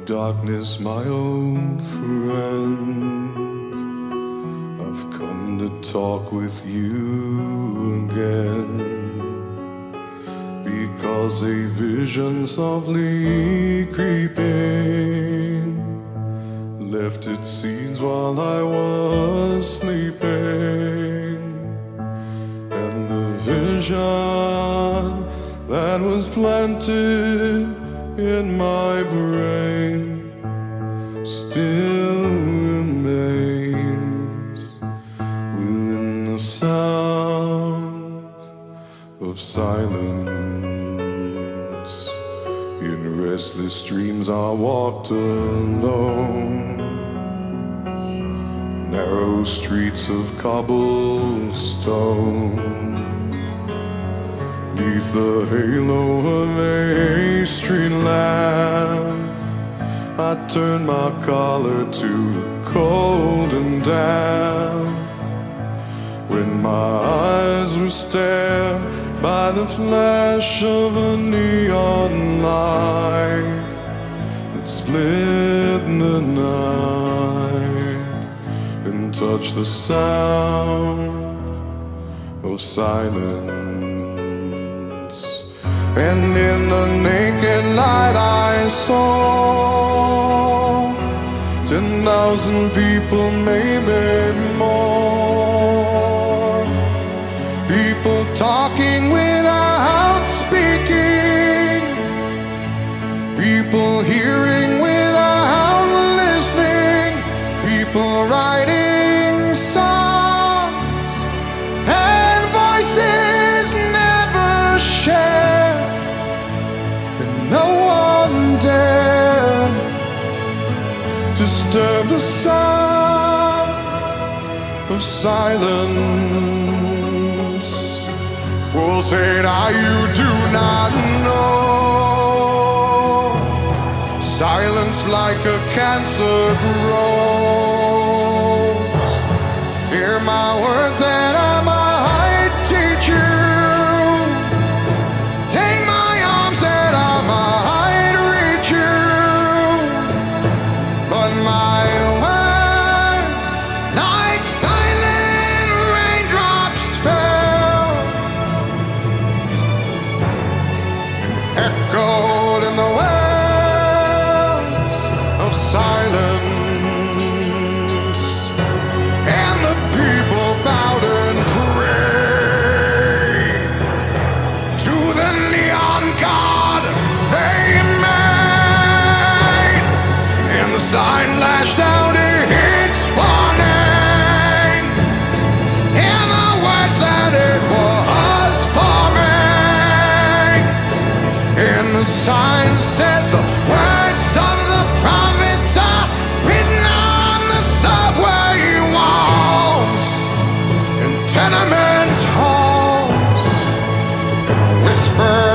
darkness, my old friend, I've come to talk with you again, because a vision softly creeping left its seeds while I was sleeping, and the vision that was planted in my brain still remains within the sound of silence. In restless dreams I walked alone, narrow streets of cobblestone, neath the halo of a street lamp. I turned my collar to the cold and damp, when my eyes were stared by the flash of a neon light that split the night and touched the sound of silence. And in the naked light I saw 10,000 people, maybe more, people talking without speaking, people hearing without listening, people writing songs and voices never shared. No one dared disturb the sound of silence. Fools say now you do not know, silence like a cancer grows. Hear my words and I might teach you, take my arms and I might reach you, but my words like silent raindrops fell and echoed in the wells of silence, and the people bowed and prayed to the neon god they made, and the sign lashed out its warning, and the words that it was forming, and the sign said the words of the prophets are written on the subway walls and tenement halls, and whisper